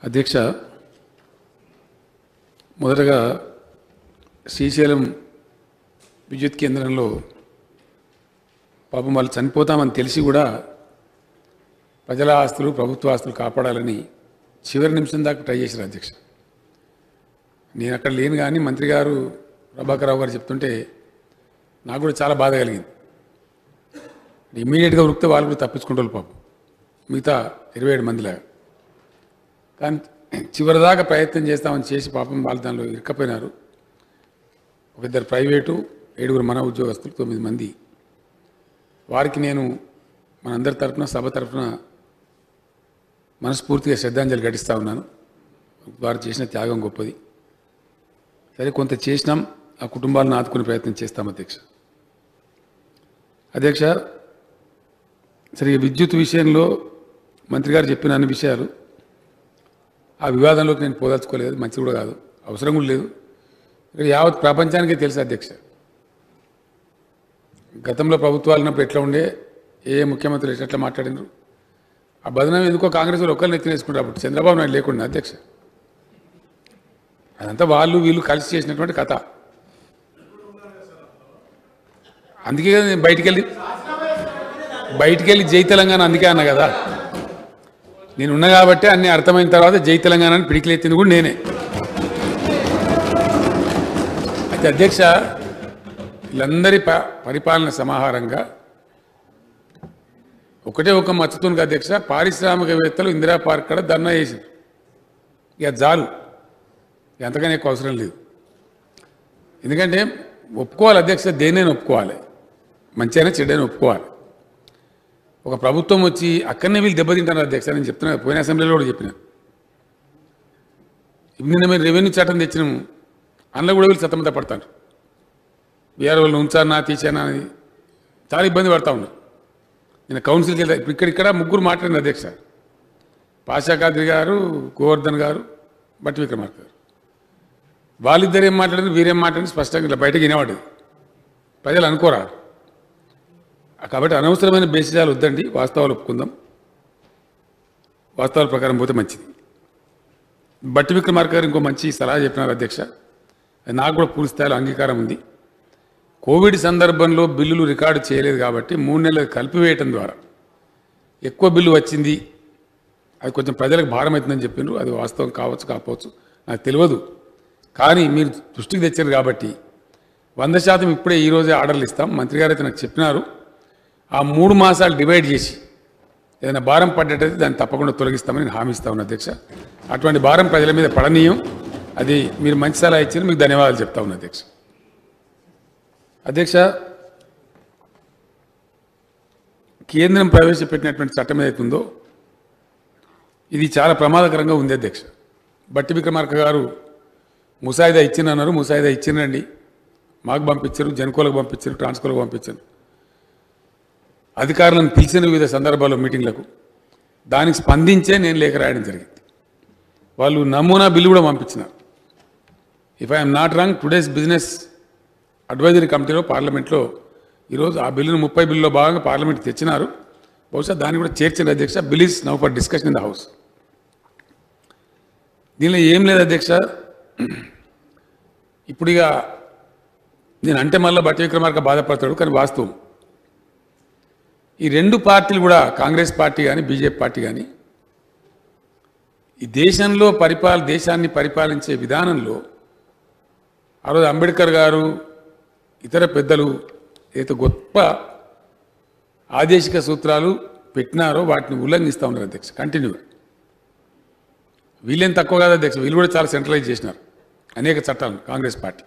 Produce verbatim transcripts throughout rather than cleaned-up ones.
అధ్యక్ష, మొదటగా శ్రీశైలం విద్యుత్ కేంద్రంలో పాపం వాళ్ళు చనిపోతామని తెలిసి కూడా ప్రజల ఆస్తులు ప్రభుత్వ ఆస్తులు కాపాడాలని చివరి నిమిషం దాకా ట్రై చేశారు అధ్యక్ష. నేను అక్కడ లేను కానీ మంత్రి గారు ప్రభాకర్ రావు గారు చెప్తుంటే నాకు కూడా చాలా బాధ కలిగింది. ఇమ్మీడియట్గా ఉరికితే వాళ్ళు కూడా తప్పించుకుంటారు పాపం, మిగతా ఇరవై ఏడు మందిలాగా. కానీ చివరిదాకా ప్రయత్నం చేస్తామని చేసి పాపం వాళ్ళు దానిలో ఇరుక్కపోయినారు. ఒక ఇద్దరు ప్రైవేటు, ఏడుగురు మన ఉద్యోగస్తులు, తొమ్మిది మంది. వారికి నేను మనందరి తరఫున సభ తరఫున మనస్ఫూర్తిగా శ్రద్ధాంజలి ఘటిస్తూ ఉన్నాను. వారు చేసిన త్యాగం గొప్పది. సరే, కొంత చేసినాం, ఆ కుటుంబాలను ఆదుకునే ప్రయత్నం చేస్తాం అధ్యక్ష. అధ్యక్ష, సరే, విద్యుత్ విషయంలో మంత్రి గారు చెప్పిన అన్ని విషయాలు ఆ వివాదంలోకి నేను పోదలుచుకోలేదు, మంచి కూడా కాదు, అవసరం కూడా లేదు. ఇక్కడ యావత్ ప్రపంచానికే తెలుసు అధ్యక్ష, గతంలో ప్రభుత్వాలు ఉన్నప్పుడు ఎట్లా ఉండే, ఏ ముఖ్యమంత్రులు ఎట్లా మాట్లాడినారు. ఆ బదనం ఎందుకో కాంగ్రెస్ వాళ్ళు ఒక్కరిని ఎత్తినేసుకుంటారు. అప్పుడు చంద్రబాబు నాయుడు లేకుండా అధ్యక్ష, అదంతా వాళ్ళు వీళ్ళు కలిసి చేసినటువంటి కథ. అందుకే కదా నేను బయటికి వెళ్ళి బయటికి వెళ్ళి జై తెలంగాణ అందుకే అన్నా కదా. నేను ఉన్నా కాబట్టి అన్నీ అర్థమైన తర్వాత జై తెలంగాణ అని పిడికిలెత్తింది కూడా నేనే. అయితే అధ్యక్ష, వీళ్ళందరి ప పరిపాలన సమాహారంగా ఒకటే ఒక మచ్చుతుంది అధ్యక్ష, పారిశ్రామికవేత్తలు ఇందిరా పార్క్ కాడ ధర్నా చేశారు. ఇక చాలు, ఎంతగానే ఎక్కువ అవసరం లేదు. ఎందుకంటే ఒప్పుకోవాలి అధ్యక్ష, దేన్నైనా ఒప్పుకోవాలి, మంచి అయినా చెడ్డైనా ఒప్పుకోవాలి. ఒక ప్రభుత్వం వచ్చి అక్కడనే వీళ్ళు దెబ్బతింటారు అధ్యక్ష. నేను చెప్తున్నా, పోయిన అసెంబ్లీలో కూడా చెప్పిన, నిన్న మేము రెవెన్యూ చట్టం తెచ్చినాము, అందులో కూడా వీళ్ళు సతమత పడతారు. బీఆర్ వాళ్ళు ఉంచానా తీసానా అని చాలా ఇబ్బంది పడతా ఉన్నారు. నేను కౌన్సిల్కి వెళ్తా, ఇక్కడిక్కడ ముగ్గురు మాట్లాడిన అధ్యక్ష, పాషా ఖాద్రి గారు, గోవర్ధన్ గారు, బట్టి విక్రమార్క గారు. వాళ్ళిద్దరు ఏం మాట్లాడారు, వీరేం మాట్లాడి స్పష్టంగా ఇట్లా బయటకు వినేవాడు, ప్రజలు అనుకోరా. కాబట్టి అనవసరమైన బేసిజాలు వద్దండి, వాస్తవాలు ఒప్పుకుందాం, వాస్తవాల ప్రకారం పోతే మంచిది. బట్టి విక్రమార్క గారు ఇంకో మంచి సలహా చెప్పినారు అధ్యక్ష, నాకు కూడా పూర్తి స్థాయిలో అంగీకారం ఉంది. కోవిడ్ సందర్భంలో బిల్లులు రికార్డు చేయలేదు కాబట్టి మూడు నెలలు కలిపివేయటం ద్వారా ఎక్కువ బిల్లు వచ్చింది, అది కొంచెం ప్రజలకు భారం అవుతుందని చెప్పిండ్రు. అది వాస్తవం కావచ్చు కాకపోవచ్చు నాకు తెలియదు, కానీ మీరు దృష్టికి తెచ్చారు కాబట్టి వంద శాతం ఇప్పుడే ఈరోజే ఆర్డర్లు ఇస్తాం. మంత్రి గారు అయితే నాకు చెప్పినారు, ఆ మూడు మాసాలు డివైడ్ చేసి ఏదైనా భారం పడ్డట్టయితే దాన్ని తప్పకుండా తొలగిస్తామని నేను హామీ ఇస్తా ఉన్నా అధ్యక్ష. అటువంటి భారం ప్రజల మీద పడనీయం. అది మీరు మంచి సలహా ఇచ్చారు, మీకు ధన్యవాదాలు చెప్తా ఉన్నా అధ్యక్ష. అధ్యక్ష, కేంద్రం ప్రవేశపెట్టినటువంటి చట్టం ఏదైతుందో ఇది చాలా ప్రమాదకరంగా ఉంది అధ్యక్ష. బట్టి విక్రమార్క గారు ముసాయిదా ఇచ్చినన్నారు, ముసాయిదా ఇచ్చినండి, మాకు పంపించారు, జన్కోలకు పంపించారు, ట్రాన్స్కోలకు పంపించారు, అధికారులను పిలిచిన వివిధ సందర్భాల్లో మీటింగ్లకు. దానికి స్పందించే నేను లేఖ రాయడం జరిగింది. వాళ్ళు నమూనా బిల్లు కూడా పంపించినారు. If I'm not wrong, today's business advisory కమిటీలో పార్లమెంట్లో ఈరోజు ఆ బిల్లును ముప్పై బిల్లులో భాగంగా పార్లమెంట్ తెచ్చినారు. బహుశా దాన్ని కూడా చేర్చిన అధ్యక్ష. Bill is now for discussion in the house. దీనిలో ఏం లేదు అధ్యక్ష. ఇప్పుడు ఇక నేను అంటే మళ్ళీ బట్టి విక్రమార్క బాధపడతాడు, కానీ వాస్తవం ఈ రెండు పార్టీలు కూడా, కాంగ్రెస్ పార్టీ కానీ బీజేపీ పార్టీ కానీ, ఈ దేశంలో పరిపాల దేశాన్ని పరిపాలించే విధానంలో ఆ రోజు అంబేద్కర్ గారు ఇతర పెద్దలు ఏదైతే గొప్ప ఆదేశిక సూత్రాలు పెట్టినారో వాటిని ఉల్లంఘిస్తూ ఉన్నారు అధ్యక్ష కంటిన్యూగా. వీళ్ళేం తక్కువ కాదు అధ్యక్ష, వీళ్ళు కూడా చాలా సెంట్రలైజ్ చేసినారు అనేక చట్టాలను కాంగ్రెస్ పార్టీ.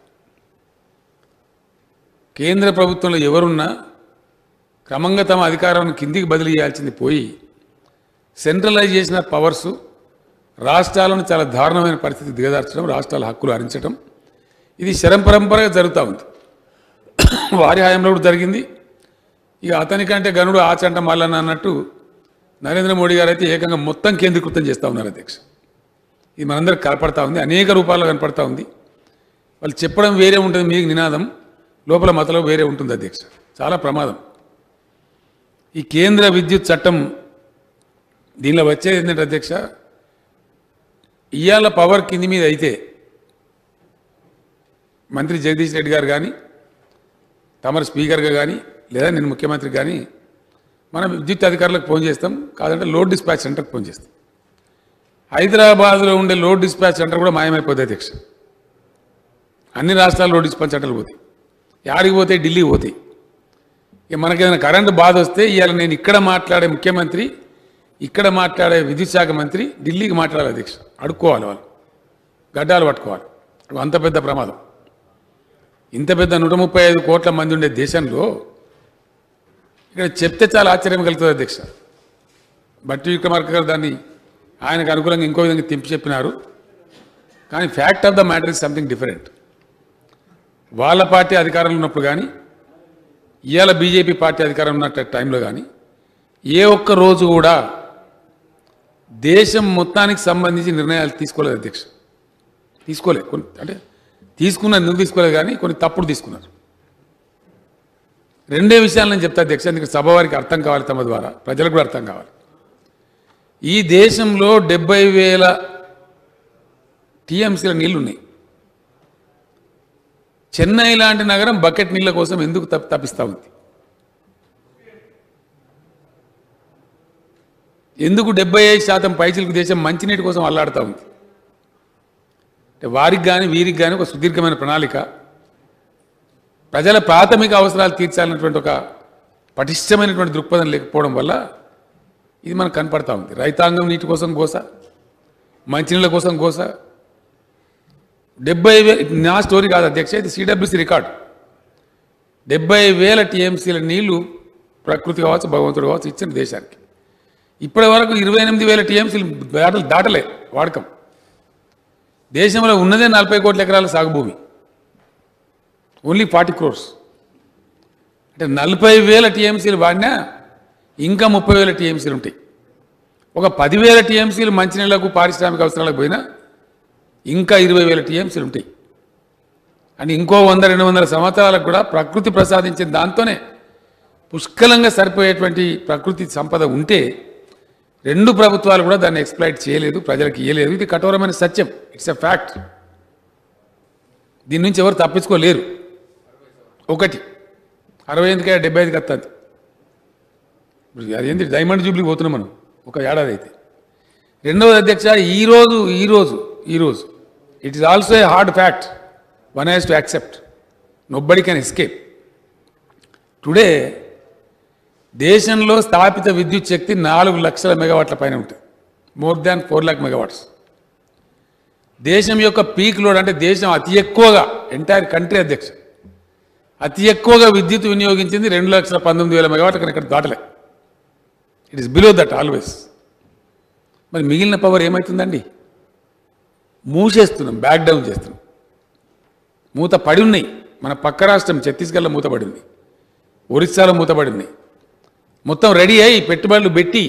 కేంద్ర ప్రభుత్వంలో ఎవరున్నా క్రమంగా తమ అధికారాన్ని కిందికి బదిలీ చేయాల్సింది పోయి సెంట్రలైజ్ చేసిన పవర్సు రాష్ట్రాలను చాలా దారుణమైన పరిస్థితి దిగదార్చడం, రాష్ట్రాల హక్కులు హరించడం, ఇది శరంపరంపరగా జరుగుతూ ఉంది. వారి హయాంలో కూడా జరిగింది. ఇక అతనికంటే గనుడు ఆచంట మల్లన్న అన్నట్టు నరేంద్ర మోడీ గారు అయితే ఏకంగా మొత్తం కేంద్రీకృతం చేస్తూ ఉన్నారు అధ్యక్ష. ఇది మనందరికి కనపడతా ఉంది, అనేక రూపాల్లో కనపడతా ఉంది. వాళ్ళు చెప్పడం వేరే ఉంటుంది, మీకు నినాదం లోపల మతలో వేరే ఉంటుంది అధ్యక్ష. చాలా ప్రమాదం. ఈ కేంద్ర విద్యుత్ చట్టం దీనిలో వచ్చేది ఏంటంటే అధ్యక్ష, ఇవాళ పవర్ కింది మీద అయితే మంత్రి జగదీష్ రెడ్డి గారు కానీ తమరు స్పీకర్గా కానీ లేదా నేను ముఖ్యమంత్రి కానీ మనం విద్యుత్ అధికారులకు ఫోన్ చేస్తాం, కాదంటే లోడ్ డిస్పాచ్ సెంటర్కి ఫోన్ చేస్తాం. హైదరాబాద్లో ఉండే లోడ్ డిస్పాచ్ సెంటర్ కూడా మాయమైపోతుంది అధ్యక్ష. అన్ని రాష్ట్రాల్లో లోడ్ డిస్పాచ్ సెంటర్లు పోతాయి, యాడికి పోతాయి, ఢిల్లీకి పోతాయి. ఇక మనకేదైనా కరెంటు బాధ వస్తే ఇవాళ నేను ఇక్కడ మాట్లాడే ముఖ్యమంత్రి, ఇక్కడ మాట్లాడే విద్యుత్ శాఖ మంత్రి ఢిల్లీకి మాట్లాడాలి అధ్యక్ష. అడుక్కోవాలి, వాళ్ళు గడ్డాలు పట్టుకోవాలి. అంత పెద్ద ప్రమాదం. ఇంత పెద్ద నూట ముప్పై ఐదు కోట్ల మంది ఉండే దేశంలో ఇక్కడ చెప్తే చాలా ఆశ్చర్యం కలుగుతుంది అధ్యక్ష. బట్టి విక్రమార్క గారు దాన్ని ఆయనకు అనుకూలంగా ఇంకో విధంగా తెంపి చెప్పినారు. కానీ fact of the matter is something different. వాళ్ళ పార్టీ అధికారంలో ఉన్నప్పుడు కానీ ఇవాళ బీజేపీ పార్టీ అధికారం ఉన్న టైంలో కానీ ఏ ఒక్క రోజు కూడా దేశం మొత్తానికి సంబంధించి నిర్ణయాలు తీసుకోలేదు అధ్యక్ష. తీసుకోలే కొన్ని, అంటే తీసుకున్నారు, ఎందుకు తీసుకోలేదు కానీ కొన్ని తప్పుడు తీసుకున్నారు. రెండే విషయాలు నేను చెప్తా అధ్యక్ష, ఎందుకంటే సభ వారికి అర్థం కావాలి, తమ ద్వారా ప్రజలకు కూడా అర్థం కావాలి. ఈ దేశంలో డెబ్బై వేల టీఎంసీల నీళ్లు ఉన్నాయి. చెన్నై లాంటి నగరం బకెట్ నీళ్ళ కోసం ఎందుకు తప్పి తప్పిస్తూ ఉంది? ఎందుకు డెబ్బై ఐదు శాతం పైచిలకు దేశం మంచినీటి కోసం అల్లాడుతూ ఉంది? అంటే వారికి కానీ వీరికి కానీ ఒక సుదీర్ఘమైన ప్రణాళిక, ప్రజల ప్రాథమిక అవసరాలు తీర్చాలన్నటువంటి ఒక పటిష్టమైనటువంటి దృక్పథం లేకపోవడం వల్ల ఇది మనకు కనపడతా ఉంది. రైతాంగం నీటి కోసం గోస, మంచినీళ్ళ కోసం గోస. డెబ్బై వే నా స్టోరీ కాదు అధ్యక్ష, ఇది సిడబ్ల్యూసీ రికార్డు. డెబ్బై వేల టీఎంసీల నీళ్లు ప్రకృతి కావచ్చు, భగవంతుడు కావచ్చు ఇచ్చిన దేశానికి. ఇప్పటి వరకు ఇరవై ఎనిమిది వేల టీఎంసీలు దాటలు దాటలే వాడకం. దేశంలో ఉన్నదే నలభై కోట్ల ఎకరాల సాగు భూమి, ఓన్లీ ఫార్టీ క్రోర్స్. అంటే నలభై వేల టీఎంసీలు వాడినా ఇంకా ముప్పై వేల టీఎంసీలు ఉంటాయి. ఒక పదివేల టీఎంసీలు మంచినీళ్లకు పారిశ్రామిక అవసరాలకు పోయినా ఇంకా ఇరవై వేల టీఎంసీలు ఉంటాయి. అని ఇంకో వంద రెండు వందల సంవత్సరాలకు కూడా ప్రకృతి ప్రసాదించిన దాంతోనే పుష్కలంగా సరిపోయేటువంటి ప్రకృతి సంపద ఉంటే రెండు ప్రభుత్వాలు కూడా దాన్ని ఎక్స్ప్లాయిట్ చేయలేదు, ప్రజలకు ఇవ్వలేదు. ఇది కఠోరమైన సత్యం, ఇట్స్ ఎ ఫ్యాక్ట్. దీని నుంచి ఎవరు తప్పించుకోలేరు. ఒకటి అరవై ఎందుకే డెబ్బై ఐదుకి వస్తుంది. అదేంటి డైమండ్ జూబ్లీ పోతున్నాం మనం ఒక ఏడాది అయితే. రెండవది అధ్యక్ష, ఈరోజు ఈరోజు ఈరోజు it is also a hard fact, one has to accept, nobody can escape. Today దేశంలో స్థాపిత విద్యుత్ శక్తి నాలుగు లక్షల మెగావాట్ల పైన ఉంటుంది, more than four lakh megawatts. దేశం యొక్క పీక్ లోడ్ అంటే దేశం అతి ఎక్కువగా ఎంటైర్ కంట్రీ అధ్యక్ష అతి ఎక్కువగా విద్యుత్ వినియోగించింది రెండు లక్షల పంతొమ్మిది వేల మెగావాట్ల కన్నా ఇక్కడ దాటలే. It is below that always. మరి మిగిలిన పవర్ ఏమవుతుందండి? మూసేస్తున్నాం, బ్యాక్ డౌన్ చేస్తున్నాం. మూత పడి ఉన్నాయి. మన పక్క రాష్ట్రం ఛత్తీస్గఢ్లో మూతపడి ఉంది, ఒరిస్సాలో మూతపడి ఉన్నాయి. మొత్తం రెడీ అయ్యి పెట్టుబడులు పెట్టి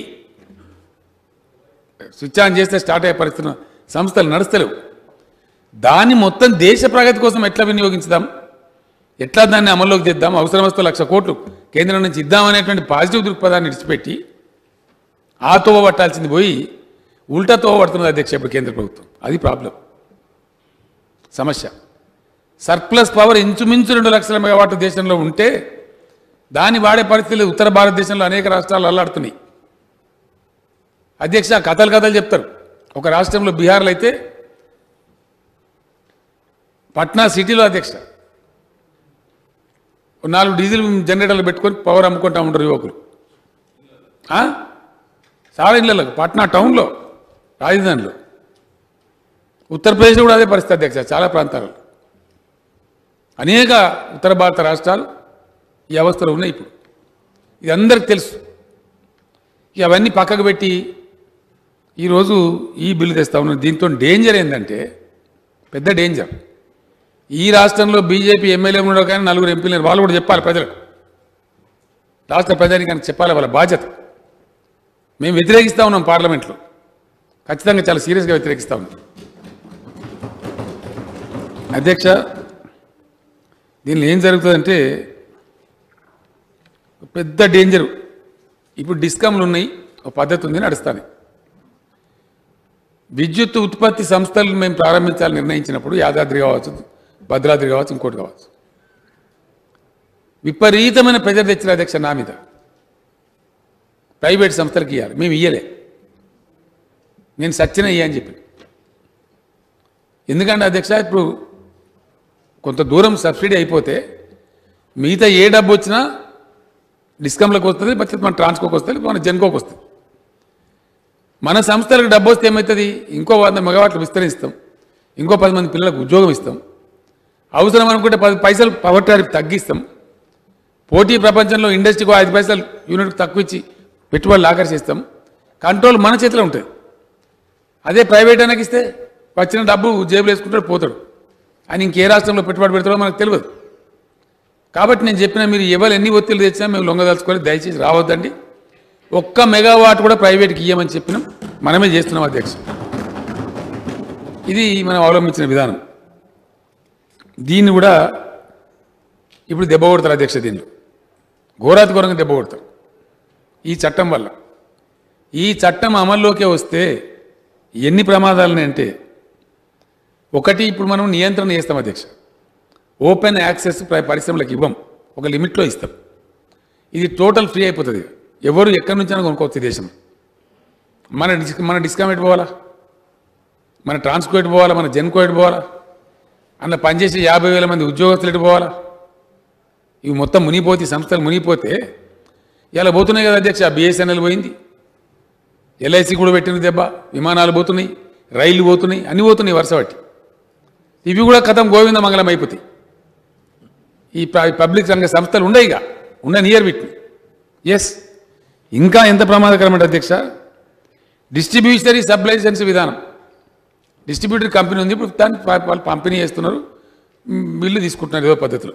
స్విచ్ ఆన్ చేస్తే స్టార్ట్ అయ్యే పరిస్థితున్న సంస్థలు నడుస్తలేవు. దాన్ని మొత్తం దేశ ప్రగతి కోసం ఎట్లా వినియోగించుదాం, ఎట్లా దాన్ని అమల్లోకి తెద్దాం, అవసరం వస్తే లక్ష కోట్లు కేంద్రం నుంచి ఇద్దామనేటువంటి పాజిటివ్ దృక్పథాన్ని విడిచిపెట్టి ఆ తోవ పట్టాల్సింది పోయి ఉల్టా తోవ పడుతున్నది అధ్యక్ష ఇప్పుడు కేంద్ర ప్రభుత్వం. అది ప్రాబ్లం, సమస్య. సర్ప్లస్ పవర్ ఇంచుమించు రెండు లక్షల మెగావాట్ దేశంలో ఉంటే దాన్ని వాడే పరిస్థితులు ఉత్తర భారతదేశంలో అనేక రాష్ట్రాలు అల్లాడుతున్నాయి అధ్యక్ష. కథలు కథలు చెప్తారు. ఒక రాష్ట్రంలో బీహార్లో అయితే పట్నా సిటీలో అధ్యక్ష నాలుగు డీజిల్ జనరేటర్లు పెట్టుకొని పవర్ అమ్ముకుంటా ఉంటారు యువకులు. చాలా ఇళ్ళకు పట్నా టౌన్లో, రాజధానిలో. ఉత్తరప్రదేశ్లో కూడా అదే పరిస్థితి అధ్యక్ష. చాలా ప్రాంతాలలో అనేక ఉత్తర భారత రాష్ట్రాలు ఈ అవస్థలో ఉన్నాయి ఇప్పుడు. ఇది అందరికి తెలుసు. ఇక అవన్నీ పక్కకు పెట్టి ఈరోజు ఈ బిల్లు తెస్తా ఉన్నాం. దీంతో డేంజర్ ఏంటంటే పెద్ద డేంజర్. ఈ రాష్ట్రంలో బీజేపీ ఎమ్మెల్యే ఉండడం కానీ నలుగురు ఎంపీలు వాళ్ళు కూడా చెప్పాలి ప్రజలకు, రాష్ట్ర ప్రజానికి చెప్పాలి వాళ్ళ బాధ్యత. మేము వ్యతిరేకిస్తూ ఉన్నాం పార్లమెంట్లో, ఖచ్చితంగా చాలా సీరియస్గా వ్యతిరేకిస్తూ ఉన్నాం అధ్యక్ష. దీనిలో ఏం జరుగుతుందంటే పెద్ద డేంజరు. ఇప్పుడు డిస్కమ్లు ఉన్నాయి, ఒక పద్ధతి ఉంది నడుస్తాను. విద్యుత్ ఉత్పత్తి సంస్థలు మేము ప్రారంభించాలని నిర్ణయించినప్పుడు యాదాద్రి కావచ్చు, భద్రాద్రి కావచ్చు, ఇంకోటి కావచ్చు, విపరీతమైన ప్రెజర్ తెచ్చిన అధ్యక్ష నా మీద. ప్రైవేట్ సంస్థలకు ఇవ్వాలి, మేము ఇయ్యలే, నేను సచ్చిన ఇయ్యని చెప్పి. ఎందుకంటే అధ్యక్ష ఇప్పుడు కొంత దూరం సబ్సిడీ అయిపోతే మిగతా ఏ డబ్బు వచ్చినా డిస్కమ్లకు వస్తుంది, మన ట్రాన్స్కోకి వస్తుంది, మన జెన్కోకి వస్తుంది. మన సంస్థలకు డబ్బు వస్తే ఏమవుతుంది? ఇంకో వంద మెగావాట్లు విస్తరిస్తాం, ఇంకో పది మంది పిల్లలకు ఉద్యోగం ఇస్తాం, అవసరం అనుకుంటే పది పైసలు పవర్ టారిఫ్ తగ్గిస్తాం, పోటీ ప్రపంచంలో ఇండస్ట్రీకి ఐదు పైసలు యూనిట్కి తక్కువ ఇచ్చి పెట్టుబడులు ఆకర్షిస్తాం. కంట్రోల్ మన చేతిలో ఉంటుంది. అదే ప్రైవేట్ అయినాకి ఇస్తే వచ్చిన డబ్బు జేబులు వేసుకుంటాడు, పోతాడు. ఆయన ఇంకే రాష్ట్రంలో పెట్టుబడి పెడతాడో మనకు తెలియదు. కాబట్టి నేను చెప్పిన మీరు ఎవరు ఎన్ని ఒత్తిళ్ళు తెచ్చినా మేము లొంగదలుచుకొని దయచేసి రావద్దండి. ఒక్క మెగావాట్ కూడా ప్రైవేట్కి ఇవ్వమని చెప్పినాం, మనమే చేస్తున్నాం అధ్యక్ష. ఇది మనం అవలంబించిన విధానం. దీన్ని కూడా ఇప్పుడు దెబ్బ కొడతారు అధ్యక్ష. దీనిలో ఘోరాతి ఘోరంగా దెబ్బ కొడతారు ఈ చట్టం వల్ల. ఈ చట్టం అమల్లోకి వస్తే ఎన్ని ప్రమాదాలని అంటే, ఒకటి ఇప్పుడు మనం నియంత్రణ చేస్తాం అధ్యక్ష. ఓపెన్ యాక్సెస్ పరిశ్రమలకు ఇవ్వం, ఒక లిమిట్లో ఇస్తాం. ఇది టోటల్ ఫ్రీ అయిపోతుంది. ఎవరు ఎక్కడి నుంచైనా కొనుక్కోవచ్చు దేశం. మన డిస్ మన డిస్కామ్ ఎటు పోవాలా, మన ట్రాన్స్కో ఎటు పోవాలా, మన జెన్కో ఎటు పోవాలా, అందులో పనిచేసే యాభై వేల మంది ఉద్యోగస్తులు ఎటు పోవాలా? ఇవి మొత్తం మునిగిపోతే, సంస్థలు మునిగిపోతే ఇలా పోతున్నాయి కదా అధ్యక్ష. బిఎస్ఎన్ఎల్ పోయింది, ఎల్ఐసి కూడా పెట్టిన దెబ్బ, విమానాలు పోతున్నాయి, రైళ్లు పోతున్నాయి, అన్నీ పోతున్నాయి వరుస బట్టి. ఇవి కూడా కథం గోవింద మంగళం అయిపోతాయి. ఈ పబ్లిక్ రంగ సంస్థలు ఉండయిగా, ఉన్న నియర్ వీటిని. ఎస్, ఇంకా ఎంత ప్రమాదకరమంటే అధ్యక్ష, డిస్ట్రిబ్యూషనరీ సబ్ లైసెన్స్ విధానం. డిస్ట్రిబ్యూటర్ కంపెనీ ఉంది, ఇప్పుడు దాన్ని వాళ్ళు పంపిణీ చేస్తున్నారు, బిల్లు తీసుకుంటున్నారు ఏదో పద్ధతిలో.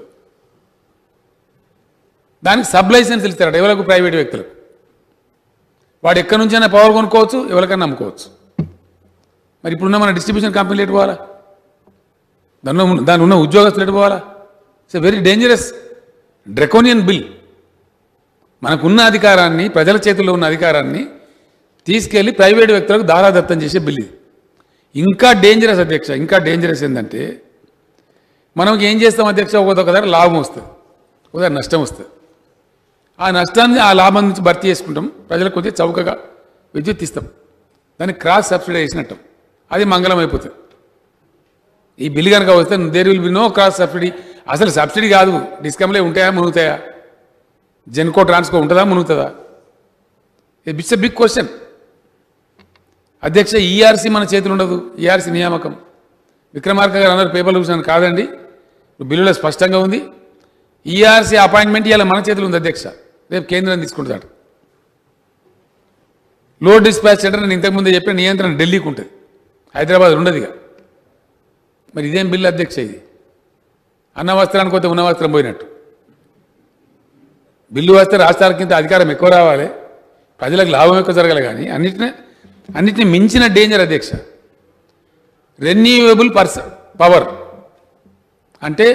దానికి సబ్ లైసెన్స్ ఇస్తారట ఎవరికి? ప్రైవేట్ వ్యక్తులకు. వాడు ఎక్కడి నుంచైనా పవర్ కొనుక్కోవచ్చు, ఎవరికైనా అమ్ముకోవచ్చు. మరి ఇప్పుడున్న మన డిస్ట్రిబ్యూషన్ కంపెనీలు ఎటు పోవాలా? దానిలో దాని ఉన్న ఉద్యోగస్తులు ఎటు పోవాలా? It's a very dangerous draconian bill. మనకున్న అధికారాన్ని, ప్రజల చేతుల్లో ఉన్న అధికారాన్ని తీసుకెళ్లి ప్రైవేట్ వ్యక్తులకు దారాదత్తం చేసే బిల్ ఇది. ఇంకా డేంజరస్ అధ్యక్ష, ఇంకా డేంజరస్ ఏంటంటే, మనకి ఏం చేస్తాం అధ్యక్ష, ఒక్కొక్క దగ్గర లాభం వస్తుంది, ఒక దగ్గర నష్టం వస్తుంది. ఆ నష్టాన్ని ఆ లాభం నుంచి భర్తీ చేసుకుంటాం, ప్రజలకు కొద్దిగా చౌకగా విద్యుత్ ఇస్తాం, దాన్ని క్రాస్ సబ్సిడీ వేసినట్టు. అది మంగళం అయిపోతుంది. ఈ బిల్లు కనుక వస్తే there will be no cross subsidy. అసలు సబ్సిడీ కాదు, డిస్కమ్లే ఉంటాయా, మునుగుతాయా? జెన్కో ట్రాన్స్కో ఉంటుందా, మునుగుతుందా? ఇట్స్ ఎ బిగ్ క్వశ్చన్ అధ్యక్ష. ఈఆర్సీ మన చేతులు ఉండదు, ఈఆర్సీ నియామకం. విక్రమార్క గారు అన్నారు పేపర్లు చూసాను, కాదండి బిల్లులో స్పష్టంగా ఉంది. ఈఆర్సీ అపాయింట్మెంట్ ఇవాళ మన చేతులు ఉంది అధ్యక్ష, రేపు కేంద్రం తీసుకుంటాడు. లోడ్ డిస్పాచ్ సెంటర్ నేను ఇంతకుముందే చెప్పిన నియంత్రణ ఢిల్లీకి ఉంటుంది, హైదరాబాద్ ఉండదుగా. మరి ఇదేం బిల్లు అధ్యక్ష? ఇది అన్న వస్త్రానికి పోతే ఉన్న వస్త్రం పోయినట్టు. బిల్లు వస్తే రాష్ట్రాల కింద అధికారం ఎక్కువ రావాలి, ప్రజలకు లాభం ఎక్కువ జరగాలి. కానీ అన్నిటిని అన్నిటిని మించిన డేంజర్ అధ్యక్ష రెన్యూవబుల్ పర్స పవర్ అంటే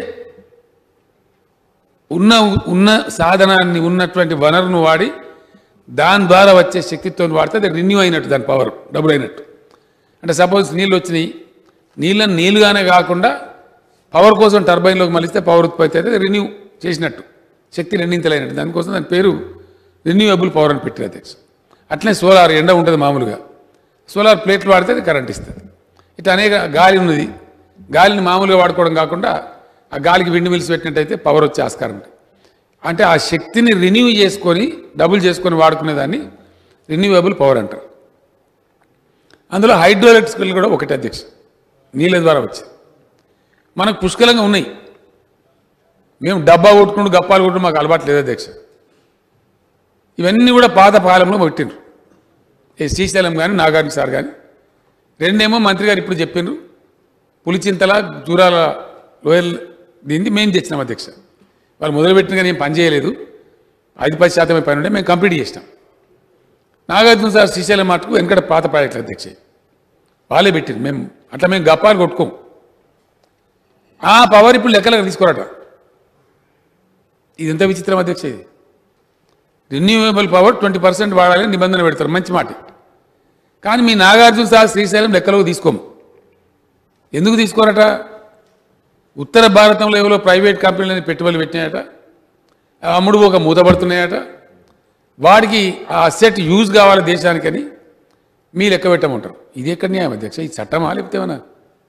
ఉన్న ఉన్న సాధనాన్ని, ఉన్నటువంటి వనరును వాడి దాని ద్వారా వచ్చే శక్తితో వాడితే అది రెన్యూ అయినట్టు, దాని పవర్ డబుల్ అయినట్టు. అంటే సపోజ్ నీళ్ళు వచ్చినాయి, నీళ్ళని నీళ్ళుగానే కాకుండా పవర్ కోసం టర్బైన్లోకి మలిస్తే పవర్ ఉత్పత్తి అయితే రెన్యూ చేసినట్టు, శక్తి రెండింతలైనట్టు. దానికోసం దాని పేరు రెన్యూవబుల్ పవర్ అని పెట్టారు అధ్యక్ష. అట్లనే సోలార్, ఎండ ఉంటుంది మామూలుగా, సోలార్ ప్లేట్లు వాడితే అది కరెంట్ ఇస్తుంది. ఇట్లా అనేక గాలి ఉన్నది, గాలిని మామూలుగా వాడుకోవడం కాకుండా ఆ గాలికి విండ్ మిల్స్ పెట్టినట్టయితే పవర్ వచ్చే ఆస్కారం ఉంటుంది. అంటే ఆ శక్తిని రిన్యూ చేసుకొని డబుల్ చేసుకొని వాడుకునేదాన్ని రిన్యూవబుల్ పవర్ అంటారు. అందులో హైడ్రో ఎలక్ట్రికల్ కూడా ఒకటి అధ్యక్ష, నీళ్ళ ద్వారా వచ్చేది. మనకు పుష్కలంగా ఉన్నాయి, మేము డబ్బా కొట్టుకుంటూ గప్పాలు కొట్టు మాకు అలవాటు లేదు అధ్యక్ష. ఇవన్నీ కూడా పాత పాలనలో పెట్టిండ్రు. ఏ శ్రీశైలం కానీ నాగార్జున సార్ కానీ. రెండేమో మంత్రి గారు ఇప్పుడు చెప్పిండ్రు, పులిచింతల జూరాల లోయల్ దీన్ని మేము తెచ్చినాం అధ్యక్ష. వాళ్ళు మొదలుపెట్టిన కానీ ఏం పని చేయలేదు, ఐదు పది శాతమే పని ఉంటే మేము కంప్లీట్ చేసినాం. నాగార్జున సార్ శ్రీశైలం మటుకు వెనకట పాత ప్రాజెక్టులు అధ్యక్ష, వాళ్ళే పెట్టిండ్రు. మేము అట్లా మేము గప్పాలు కొట్టుకోం. ఆ పవర్ ఇప్పుడు లెక్కలకు తీసుకోరట. ఇది ఎంత విచిత్రం అధ్యక్ష. ఇది రెన్యూవబుల్ పవర్ ట్వంటీ పర్సెంట్ వాడాలని నిబంధన పెడతారు, మంచి మాట. కానీ మీ నాగార్జున సాగర్ శ్రీశైలం లెక్కలోకి తీసుకోము. ఎందుకు తీసుకోరట? ఉత్తర భారతంలో ఎవరో ప్రైవేట్ కంపెనీలని పెట్టుబడులు పెట్టినాయట, అమ్ముడు ఒక మూతపడుతున్నాయట, వాడికి ఆ అసెట్ యూజ్ కావాలి దేశానికని మీ లెక్క పెట్టమంటారు. ఇది ఎక్కడ న్యాయం అధ్యక్ష? ఈ చట్టమా లేకపోతే ఏమన్నా?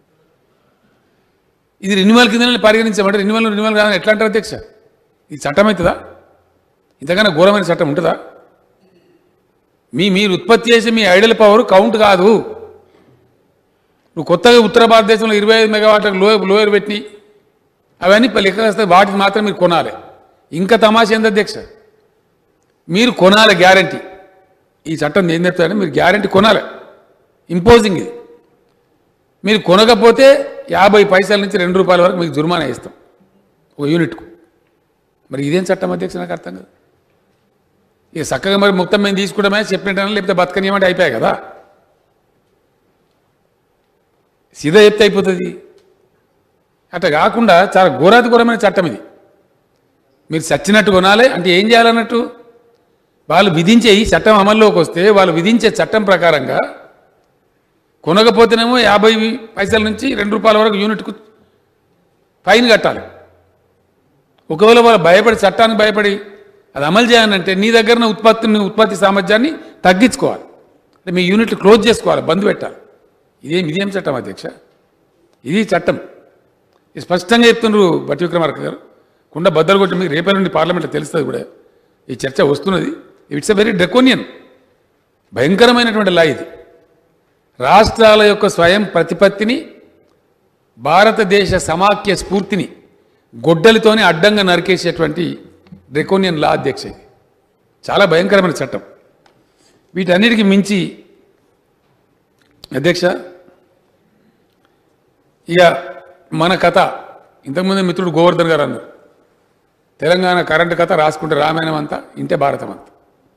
ఇది రెన్యువల్ కింద పరిగణించమంటే రెన్యువల్ రెన్యువల్ కాదని ఎట్లా అంటారు అధ్యక్ష? ఇది చట్టం అవుతుందా? ఇంతకన్నా ఘోరమైన చట్టం ఉంటుందా? మీ మీరు ఉత్పత్తి చేసే మీ ఐడల్ పవర్ కౌంట్ కాదు. నువ్వు కొత్తగా ఉత్తర భారతదేశంలో ఇరవై ఐదు మెగావాట్లకు లో లోయర్ పెట్టి అవన్నీ లెక్క వస్తాయి, వాటికి మాత్రం మీరు కొనాలి. ఇంకా తమాషా ఏంది అధ్యక్ష? మీరు కొనాలి గ్యారంటీ. ఈ చట్టం ఏం చెప్తారంటే మీరు గ్యారంటీ కొనాలి, ఇంపోజింగ్ ఇది. మీరు కొనకపోతే యాభై పైసల నుంచి రెండు రూపాయల వరకు మీకు జుర్మానా ఇస్తాం ఒక యూనిట్కు. మరి ఇదేం చట్టం అధ్యక్ష? నాకు అర్థం కాదు. ఇక చక్కగా మరి మొత్తం మేము తీసుకుంటామే చెప్పినట్టు, లేకపోతే బతకనియమంటే అయిపోయాయి కదా, సీదా చెప్తే అయిపోతుంది. అట్లా కాకుండా చాలా ఘోరాతి ఘోరమైన చట్టం ఇది. మీరు చచ్చినట్టు కొనాలి అంటే ఏం చేయాలన్నట్టు? వాళ్ళు విధించే ఈ చట్టం అమల్లోకి వస్తే వాళ్ళు విధించే చట్టం ప్రకారంగా కొనకపోతేనేమో యాభై పైసల నుంచి రెండు రూపాయల వరకు యూనిట్కు ఫైన్ కట్టాలి. ఒకవేళ వాళ్ళు భయపడి చట్టానికి భయపడి అది అమలు చేయాలంటే నీ దగ్గర ఉత్పత్తిని ఉత్పత్తి సామర్థ్యాన్ని తగ్గించుకోవాలి, అంటే మీ యూనిట్లు క్లోజ్ చేసుకోవాలి, బంద్ పెట్టాలి. ఇదేం ఇదేం చట్టం అధ్యక్ష? ఇది చట్టం. ఇది స్పష్టంగా చెప్తున్నారు బట్టి విక్రమార్క గారు. కుండ బద్దలు కొట్టి మీకు రేపటి నుండి పార్లమెంట్లో తెలుస్తుంది కూడా, ఈ చర్చ వస్తున్నది. ఇట్స్ ఎ వెరీ డ్రకోనియన్, భయంకరమైనటువంటి లా ఇది. రాష్ట్రాల యొక్క స్వయం ప్రతిపత్తిని, భారతదేశ సమాఖ్య స్ఫూర్తిని గొడ్డలితోనే అడ్డంగా నరికేసేటువంటి డ్రకోనియన్ లా అధ్యక్ష. ఇది చాలా భయంకరమైన చట్టం. వీటన్నిటికీ మించి అధ్యక్ష, ఇక మన కథ ఇంతకుముందు మిత్రుడు గోవర్ధన్ గారు అన్నారు, తెలంగాణ కరెంటు కథ రాసుకుంటే రామాయణం అంతా ఇంటే భారతం అంతా.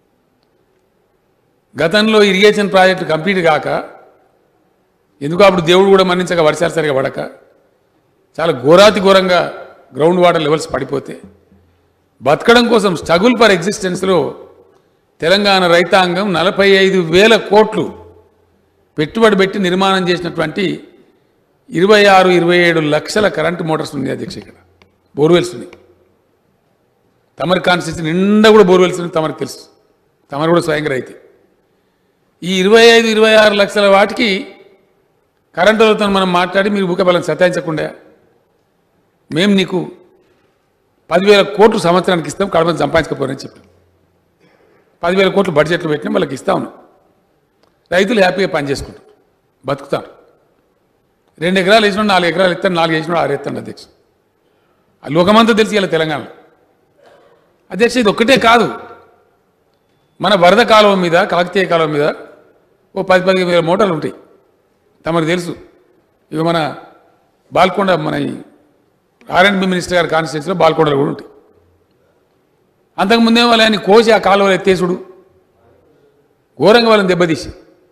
గతంలో ఇరిగేషన్ ప్రాజెక్టు కంప్లీట్ కాక, ఎందుకు అప్పుడు దేవుడు కూడా మన్నించక వర్షాలు సరిగా పడక చాలా ఘోరాతి ఘోరంగా గ్రౌండ్ వాటర్ లెవెల్స్ పడిపోతే బతకడం కోసం స్ట్రగుల్ ఫర్ ఎగ్జిస్టెన్స్లో తెలంగాణ రైతాంగం నలభై ఐదు వేల కోట్లు పెట్టుబడి పెట్టి నిర్మాణం చేసినటువంటి ఇరవై ఆరు ఇరవై ఏడు లక్షల కరెంటు మోటార్స్ ఉన్నాయి అధ్యక్ష. ఇక్కడ బోర్వెల్స్ ఉన్నాయి. తమరి కాన్స్టిట్యూన్సీ నిండా కూడా బోర్వెల్స్ ఉన్నాయి, తమరికి తెలుసు, తమరు కూడా స్వయంగా రైతే. ఈ ఇరవై ఐదు ఇరవై ఆరు లక్షల వాటికి కరెంటులతో మనం మాట్లాడి మీరు ఊక బలం సతాయించకుండా మేము నీకు పదివేల కోట్లు సంవత్సరానికి ఇస్తాం, కడపని సంపాదించకపోరని చెప్పాం. పదివేల కోట్లు బడ్జెట్లు పెట్టినా వాళ్ళకి ఇస్తా ఉన్నాం. రైతులు హ్యాపీగా పనిచేసుకుంటారు, బతుకుతారు. రెండు ఎకరాలు వేసినా నాలుగు ఎకరాలు ఇస్తాను, నాలుగు వేసినా ఆరు ఎత్తాను అధ్యక్ష. ఆ లోకమంతా తెలిసి ఇలా తెలంగాణలో అధ్యక్ష. ఇది ఒక్కటే కాదు, మన వరద కాలువ మీద, కాకతీయ కాలువ మీద ఓ పది పదిహేను వేల మోటార్లు ఉంటాయి, తమకు తెలుసు. ఇక మన బాల్కొండ, మన ఆర్ అండ్ బి మినిస్టర్ గారి కాన్స్టిట్యూన్సీలో బాల్కొండలు కూడా ఉంటాయి. అంతకుముందే వాళ్ళు ఆయన కోసి ఆ కాలువలు ఎత్తేసుడు, ఘోరంగా వాళ్ళని దెబ్బతీసి.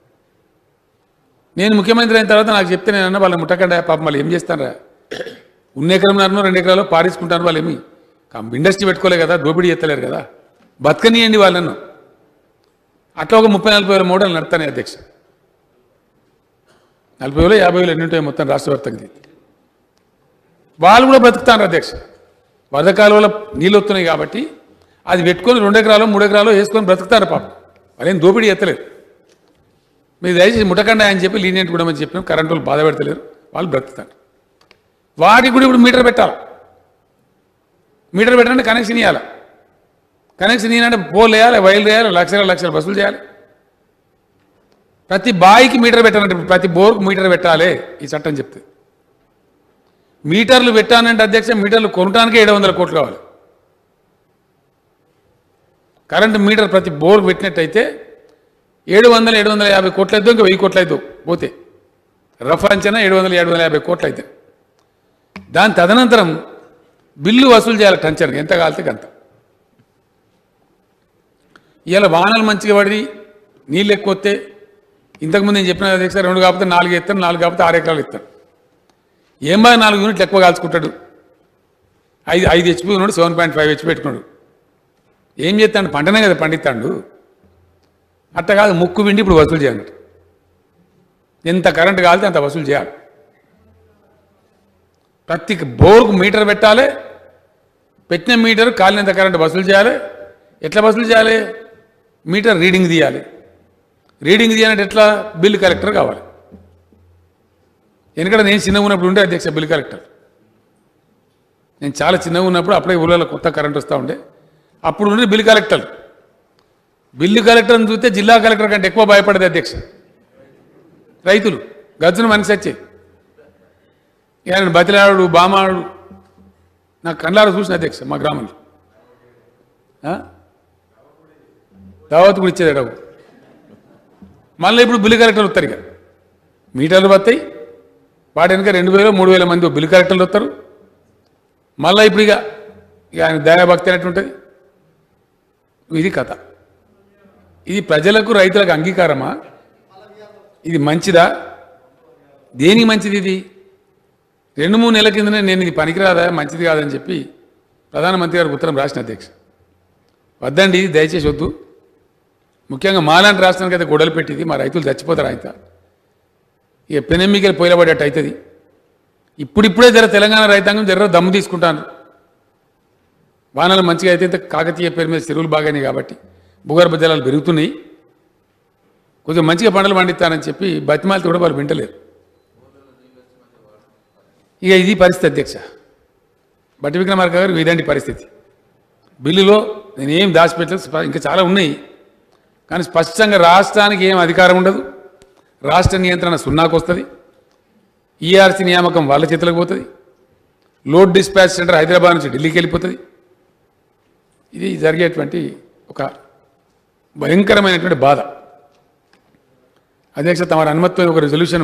నేను ముఖ్యమంత్రి అయిన తర్వాత నాకు చెప్తే నేను అన్న వాళ్ళని ముట్టకండా పాపం వాళ్ళు ఏం చేస్తారా, ఉన్న ఎకరంన్నరనో రెండు ఎకరాలు పారేసుకుంటాను, వాళ్ళు ఏమి ఇండస్ట్రీ పెట్టుకోలే కదా, దోపిడీ ఎత్తలేరు కదా, బతకనియండి వాళ్ళను. అట్లా ఒక ముప్పై నలభై వేల మోడల్ నడుతానే అధ్యక్ష. నలభై వేలు యాభై వేలు ఎన్ని ఉంటాయి మొత్తం రాష్ట్ర వ్యాప్తంగా. వాళ్ళు కూడా బ్రతుకుతారు అధ్యక్ష. వరద కాలువలో నీళ్ళు వస్తున్నాయి కాబట్టి అది పెట్టుకొని రెండు ఎకరాలు మూడు ఎకరాలు వేసుకొని బ్రతుకుతారు పాపం, వాళ్ళేం దోపిడీ ఎత్తలేరు. మీరు దయచేసి ముట్టకండా అని చెప్పి లీనియంట్ కూడా అని చెప్పిన కరెంటు వాళ్ళు బాధ పెడతలేరు, వాళ్ళు బ్రతుకుతారు. వాటికి కూడా ఇప్పుడు మీటర్ పెట్టాలి. మీటర్ పెట్టాలంటే కనెక్షన్ ఇవ్వాలి. కనెక్షన్ ఇవ్వాలంటే పోల్ వేయాలి, వైర్లు వేయాలి, లక్షల లక్షల బస్సులు చేయాలి. ప్రతి బాయికి మీటర్ పెట్టాలంటే ప్రతి బోర్కు మీటర్ పెట్టాలి ఈ చట్టం చెప్తే. మీటర్లు పెట్టానంటే అధ్యక్ష, మీటర్లు కొనటానికి ఏడు వందల కోట్లు కావాలి. కరెంటు మీటర్ ప్రతి బోర్కు పెట్టినట్టయితే ఏడు వందల ఏడు వందల యాభై కోట్లు అవుతావు, ఇంకా వెయ్యి కోట్లు అవుతావు పోతే. రఫ్ అంచనా ఏడు వందల ఏడు వందల యాభై కోట్లు అయితే దాని తదనంతరం బిల్లు వసూలు చేయాలి టంచర్కి, ఎంత కాలితే అంత. ఇవాళ వానలు మంచిగా పడి నీళ్ళు ఎక్కువ వస్తే, ఇంతకుముందు నేను చెప్పిన అధ్యక్ష, రెండు కాకపోతే నాలుగు ఎత్తాను, నాలుగు కాకపోతే ఆరు ఎకరాలు ఇస్తాను. ఏం బాగా నాలుగు యూనిట్లు ఎక్కువ కాల్చుకుంటాడు. ఐదు ఐదు హెచ్పి ఉన్నాడు, సెవెన్ పాయింట్ ఫైవ్ హెచ్పి పెట్టుకున్నాడు. ఏం చేస్తాడు? పంటనే కదా పండిస్తాడు. అట్ట కాదు, ముక్కు విండి ఇప్పుడు వసూలు చేయాలి. ఎంత కరెంటు కాలితే అంత వసూలు చేయాలి. ప్రతి బోర్కు మీటర్ పెట్టాలి, పెట్టిన మీటర్ కాలినంత కరెంటు వసూలు చేయాలి. ఎట్లా వసూలు చేయాలి? మీటర్ రీడింగ్ తీయాలి. రీడింగ్ తీయాలంటే ఎట్లా? బిల్ కలెక్టర్ కావాలి. ఎందుకంటే నేను చిన్నగా ఉన్నప్పుడు ఉండే అధ్యక్ష బిల్ కలెక్టర్. నేను చాలా చిన్నగా ఉన్నప్పుడు అప్పుడే ఊళ్ళలో కొత్త కరెంట్ వస్తూ ఉండే. అప్పుడు ఉండే బిల్ కలెక్టర్. బిల్లు కలెక్టర్ని చూస్తే జిల్లా కలెక్టర్ కంటే ఎక్కువ భయపడేది అధ్యక్ష రైతులు. గజ్జును మనిషి వచ్చి ఆయన బతిలాడు బామాడు నాకు కళ్ళారా చూసిన అధ్యక్ష మా గ్రామంలో దావత్ కూడా ఇచ్చేది డబ్బు. మళ్ళీ ఇప్పుడు బిల్లు కలెక్టర్లు వస్తారు. ఇక మీటర్లు వస్తాయి, వాటి వెనుక రెండు వేలు మూడు వేల మంది బిల్లు కలెక్టర్లు వస్తారు. మళ్ళీ ఇప్పుడు ఇక ఇక ఆయన దయాభక్తి అనేటువంటుంది. ఇది కథ. ఇది ప్రజలకు రైతులకు అంగీకారమా? ఇది మంచిదా? దేనికి మంచిది? ఇది రెండు మూడు నెలల కిందనే నేను ఇది పనికిరాదా, మంచిది కాదని చెప్పి ప్రధానమంత్రి గారికి ఉత్తరం రాసిన అధ్యక్ష. వద్దండి, ఇది దయచేసి వద్దు. ముఖ్యంగా మాలాంటి రాష్ట్రానికి అయితే గొడవలు పెట్టింది. మా రైతులు చచ్చిపోతారు. అయితే ఇక పెనెమ్మికలు పోయిలబడేట్టు అవుతుంది. ఇప్పుడిప్పుడే జర తెలంగాణ రైతాంగం జర దమ్ము తీసుకుంటాను. వానలు మంచిగా అయితే కాకతీయ పేరు మీద చెరువులు బాగానే కాబట్టి భూగర్భ జలాలు పెరుగుతున్నాయి. కొంచెం మంచిగా పంటలు పండిస్తానని చెప్పి బతిమాలతో కూడా వాళ్ళు వింటలేరు. ఇక ఇది పరిస్థితి అధ్యక్ష. బట్టి విక్రమార్క గారు ఇదండి పరిస్థితి. బిల్లులో నేనేం దాచిపెట్టలేదు, ఇంకా చాలా ఉన్నాయి. కానీ స్పష్టంగా రాష్ట్రానికి ఏం అధికారం ఉండదు. రాష్ట్ర నియంత్రణ సున్నాకు వస్తుంది. ఈఆర్సీ నియామకం వాళ్ళ చేతులకు పోతుంది. లోడ్ డిస్పాచ్ సెంటర్ హైదరాబాద్ నుంచి ఢిల్లీకి వెళ్ళిపోతుంది. ఇది జరిగేటువంటి ఒక భయంకరమైనటువంటి బాధ. అధ్యక్ష, తమ అనుమతితో ఒక రెజల్యూషన్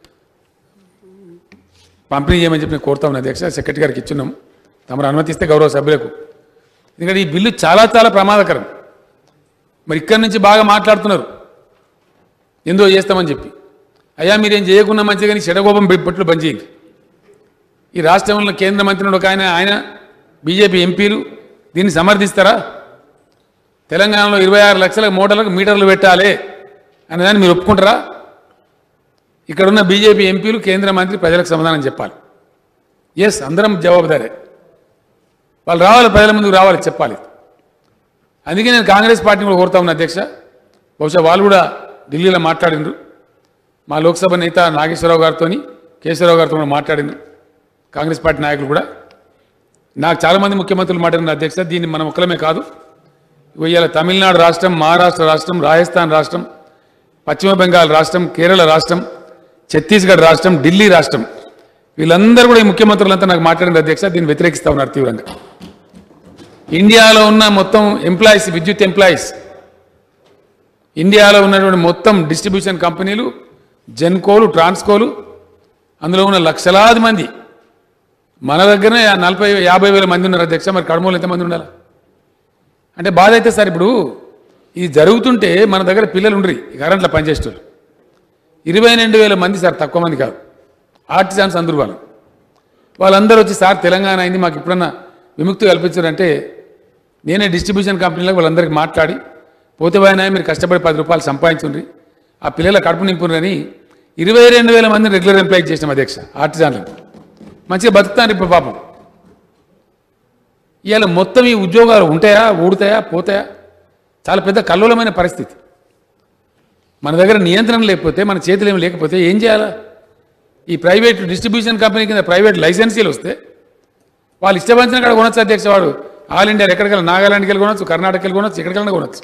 పంపిణీ చేయమని చెప్పి నేను కోరుతా ఉన్నాను అధ్యక్ష. సెక్రటరీ గారికి ఇచ్చున్నాం. తమరు అనుమతిస్తే గౌరవ సభ్యులకు. ఎందుకంటే ఈ బిల్లు చాలా చాలా ప్రమాదకరం. మరి ఇక్కడి నుంచి బాగా మాట్లాడుతున్నారు ఎందో చేస్తామని చెప్పి. అయ్యా మీరేం చేయకుండా మంచిగా కానీ చెడగోపం పెట్టులు బంద్ చేయండి. ఈ రాష్ట్రంలో కేంద్ర మంత్రి ఒక ఆయన ఆయన బీజేపీ ఎంపీలు దీన్ని సమర్థిస్తారా? తెలంగాణలో ఇరవై ఆరు లక్షల మోటార్లకు మీటర్లు పెట్టాలి అనేదాన్ని మీరు ఒప్పుకుంటారా? ఇక్కడున్న బీజేపీ ఎంపీలు కేంద్ర మంత్రి ప్రజలకు సమాధానం చెప్పాలి. ఎస్, అందరం జవాబుదారే. వాళ్ళు రావాలి, ప్రజల ముందుకు రావాలి, చెప్పాలి. అందుకే నేను కాంగ్రెస్ పార్టీని కూడా కోరుతా ఉన్నా అధ్యక్ష. బహుశా వాళ్ళు కూడా ఢిల్లీలో మాట్లాడినారు. మా లోక్సభ నేత నాగేశ్వరరావు గారితో కేశవరావు గారితో కూడా మాట్లాడినారు. కాంగ్రెస్ పార్టీ నాయకులు కూడా. నాకు చాలామంది ముఖ్యమంత్రులు మాట్లాడిన అధ్యక్ష. దీన్ని మనం ఒక్కలమే కాదు, ఇవాళ తమిళనాడు రాష్ట్రం, మహారాష్ట్ర రాష్ట్రం, రాజస్థాన్ రాష్ట్రం, పశ్చిమ బెంగాల్ రాష్ట్రం, కేరళ రాష్ట్రం, ఛత్తీస్గఢ్ రాష్ట్రం, ఢిల్లీ రాష్ట్రం, వీళ్ళందరూ కూడా ఈ ముఖ్యమంత్రులంతా నాకు మాట్లాడిన అధ్యక్ష దీన్ని వ్యతిరేకిస్తూ ఉన్నారు తీవ్రంగా. ఇండియాలో ఉన్న మొత్తం ఎంప్లాయీస్, విద్యుత్ ఎంప్లాయీస్, ఇండియాలో ఉన్నటువంటి మొత్తం డిస్ట్రిబ్యూషన్ కంపెనీలు, జెన్కోలు, ట్రాన్స్కోలు, అందులో ఉన్న లక్షలాది మంది మన దగ్గరనే నలభై యాభై వేల మంది ఉన్నారు అధ్యక్ష. మరి కడమూలు ఎంతమంది ఉండాలి అంటే బాధ అయితే సార్. ఇప్పుడు ఇది జరుగుతుంటే మన దగ్గర పిల్లలు ఉండరు ఈ కరెంట్లో పనిచేసేవాళ్ళు. ఇరవై రెండు వేల మంది సార్, తక్కువ మంది కాదు. ఆర్టిజాన్స్ అందరూ వాళ్ళు వాళ్ళందరూ వచ్చి సార్ తెలంగాణ అయింది, మాకు ఇప్పుడన్నా విముక్తి కల్పించారంటే నేనే డిస్ట్రిబ్యూషన్ కంపెనీలకు వాళ్ళందరికీ మాట్లాడి పోతే పోయినా మీరు కష్టపడి పది రూపాయలు సంపాదించుండ్రి, ఆ పిల్లల కడుపు నింపునని ఇరవై రెండు వేల మందిని రెగ్యులర్ ఎంప్లాయ్ చేసినాం అధ్యక్ష. ఆర్టిజాన్లకు మంచిగా బతుకుతాను ఇప్పుడు పాపం. ఇవాళ మొత్తం ఈ ఉద్యోగాలు ఉంటాయా, ఊడుతాయా, పోతాయా? చాలా పెద్ద కల్లోలమైన పరిస్థితి. మన దగ్గర నియంత్రణ లేకపోతే, మన చేతులు ఏమి లేకపోతే ఏం చేయాలా? ఈ ప్రైవేట్ డిస్ట్రిబ్యూషన్ కంపెనీ కింద ప్రైవేట్ లైసెన్సీలు వస్తే వాళ్ళు ఇష్టపడిన కాడ కొనొచ్చు అధ్యక్ష. వాడు ఆల్ ఇండియా ఎక్కడికెళ్ళి, నాగాలాండ్కి వెళ్ళి కొనొచ్చు, కర్ణాటకకి వెళ్ళి కొనొచ్చు, ఎక్కడికెళ్ళినా కొనొచ్చు,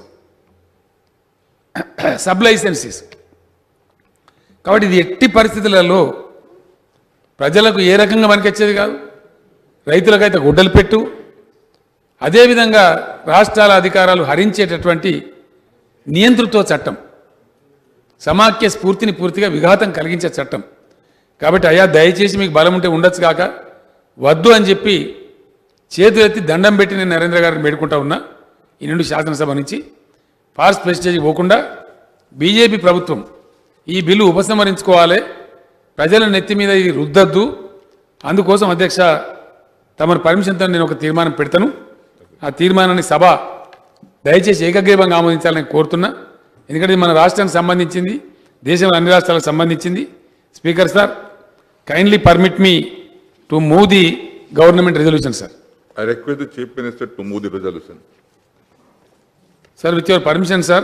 సబ్ లైసెన్సీస్. కాబట్టి ఇది ఎట్టి పరిస్థితులలో ప్రజలకు ఏ రకంగా పనికొచ్చేది కాదు. రైతులకైతే గుడ్డలు పెట్టు. అదేవిధంగా రాష్ట్రాల అధికారాలు హరించేటటువంటి నియంతృత్వ చట్టం, సమాఖ్య స్ఫూర్తిని పూర్తిగా విఘాతం కలిగించే చట్టం. కాబట్టి అయ్యా దయచేసి మీకు బలం ఉంటే ఉండొచ్చు కాక వద్దు అని చెప్పి చేతులెత్తి దండం పెట్టి నేను నరేంద్ర గారిని వేడుకుంటా ఉన్నా. ఈ నుండి శాసనసభ నుంచి ఫాస్ట్ ప్రెస్టేజ్కి పోకుండా బీజేపీ ప్రభుత్వం ఈ బిల్లు ఉపసంహరించుకోవాలి, ప్రజల నెత్తి మీద ఇది రుద్దద్దు. అందుకోసం అధ్యక్ష తమరి పర్మిషన్తో నేను ఒక తీర్మానం పెడతాను. ఆ తీర్మానాన్ని సభ దయచేసి ఏకగ్రీవంగా ఆమోదించాలని కోరుతున్నా. ఎందుకంటే మన రాష్ట్రానికి సంబంధించింది, దేశం అన్ని రాష్ట్రాలకు సంబంధించింది. Speaker sir, kindly permit me to move the government resolution sir. I request the Chief Minister to move the resolution. Sir, with your permission sir,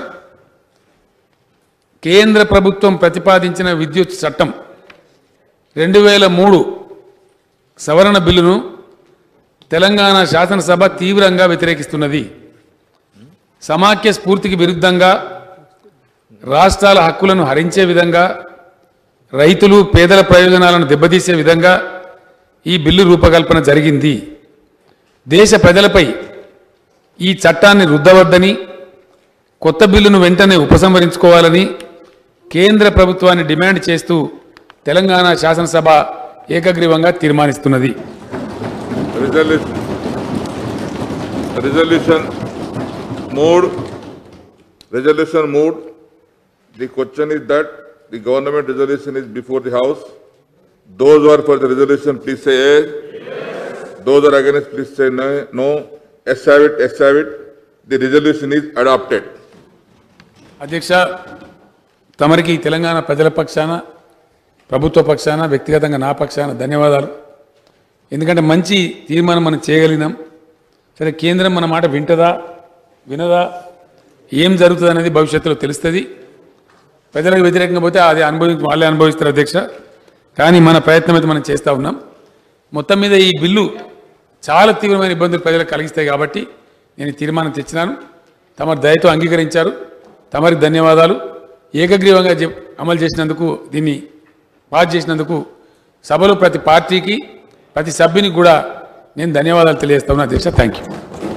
కేంద్ర ప్రభుత్వం ప్రతిపాదించిన విద్యుత్ చట్టం రెండు వేల మూడు సవరణ బిల్లును తెలంగాణ శాసనసభ తీవ్రంగా వ్యతిరేకిస్తున్నది. సమాఖ్య స్ఫూర్తికి విరుద్ధంగా, రాష్ట్రాల హక్కులను హరించే విధంగా, రైతులు పేదల ప్రయోజనాలను దెబ్బతీసే విధంగా ఈ బిల్లు రూపకల్పన జరిగింది. దేశ ప్రజలపై ఈ చట్టాన్ని రుద్దవద్దని, కొత్త బిల్లును వెంటనే ఉపసంహరించుకోవాలని కేంద్ర ప్రభుత్వాన్ని డిమాండ్ చేస్తూ తెలంగాణ శాసనసభ ఏకగ్రీవంగా తీర్మానిస్తున్నది. Resolution moved. Resolution moved. The question is that the government resolution is before the House. Those who are for the resolution, please say yes. Yes. Those who are against, please say no. No. Yes, have it. Yes, have it. The resolution is adopted. అధ్యక్ష, తమరికి తెలంగాణ ప్రజల పక్షాన, ప్రభుత్వ పక్షాన, వ్యక్తిగతంగా నా పక్షాన ధన్యవాదాలు. ఎందుకంటే మంచి తీర్మానం మనం చేయగలిగినాం. సరే, కేంద్రం మన మాట వింటదా వినదా, ఏం జరుగుతుంది అనేది భవిష్యత్తులో తెలుస్తుంది. ప్రజలకు వ్యతిరేకంగా పోతే అది అనుభవి వాళ్ళే అనుభవిస్తారు అధ్యక్ష. కానీ మన ప్రయత్నం అయితే మనం చేస్తూ ఉన్నాం. మొత్తం మీద ఈ బిల్లు చాలా తీవ్రమైన ఇబ్బందులు ప్రజలకు కలిగిస్తాయి కాబట్టి నేను ఈ తీర్మానం తెచ్చినాను. తమరు దయతో అంగీకరించారు. తమరికి ధన్యవాదాలు. ఏకగ్రీవంగా అమలు చేసినందుకు, దీన్ని పాస్ చేసినందుకు సభలో ప్రతి పార్టీకి, ప్రతి సభ్యునికి కూడా నేను ధన్యవాదాలు తెలియజేస్తా ఉన్నా అధ్యక్ష. Thank you.